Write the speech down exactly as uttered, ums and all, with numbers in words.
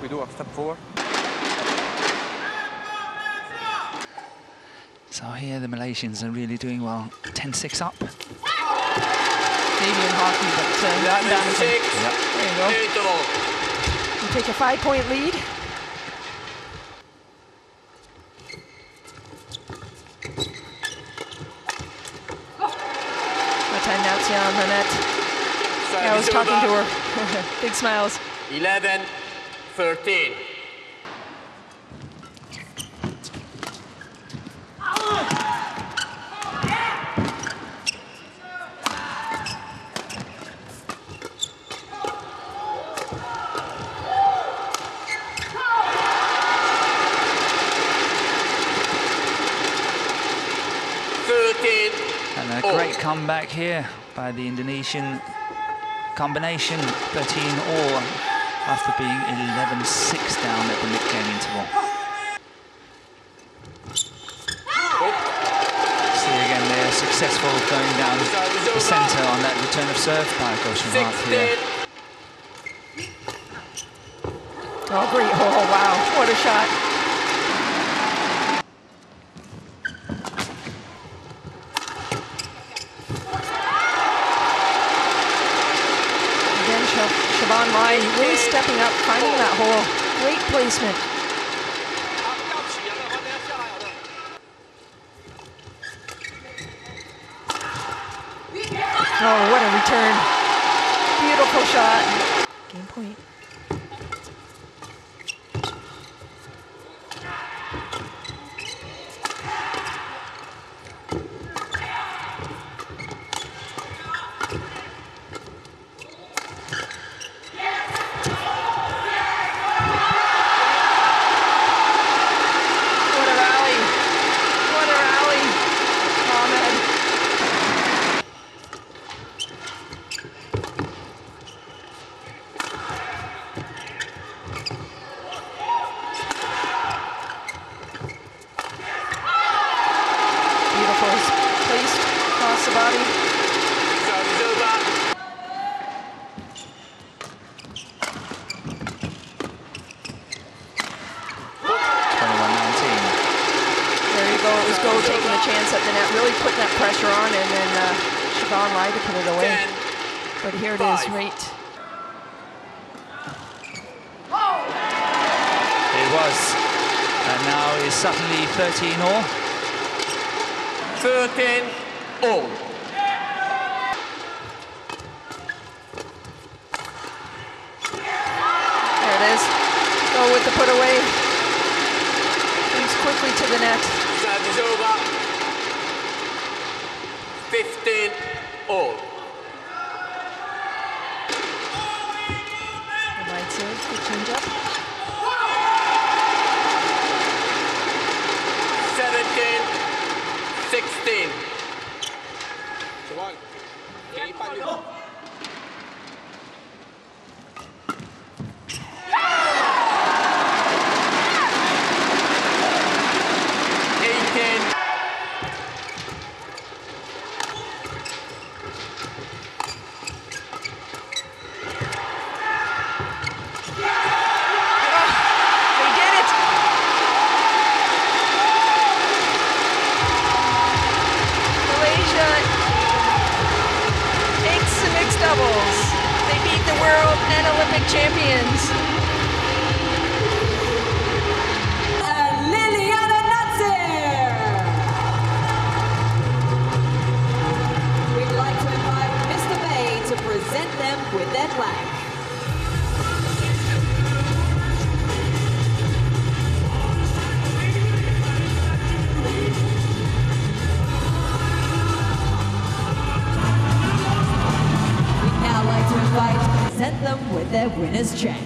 we do a step forward. So here the Malaysians are really doing well. ten six up. Maybe in hockey, but uh, not in badminton. Yep. There you go. You take a five-point lead. That time Natsir on the net. Yeah, I was talking to her. Big smiles. eleven thirteen. And a great comeback here by the Indonesian combination, thirteen all, after being eleven six down at the mid-game interval. See again, they're successful going down the centre on that return of serve by Huat here. Oh, great. Oh, wow. What a shot. Shevon really stepping up, finding that hole. Great placement. Oh, what a return. Beautiful shot. Game point. Placed across the body. twenty-one nineteen. There you go. It was Go taking a chance at the net, really putting that pressure on, and then uh, Shevon lied to put it away. But here it is, right. It was. And now is suddenly thirteen all. thirteen all. There it is. Go with the put away. Moves quickly to the net. Serve is over. fifteen all. Right serve, good change up. seventeen sixteen. eighteen. They did it! Malaysia takes the mixed doubles. They beat the world and Olympic champions. And Liliyana Natsir. We'd like to invite Mister Bay to present them with their flag. We'd now like to invite present them with their winner's check.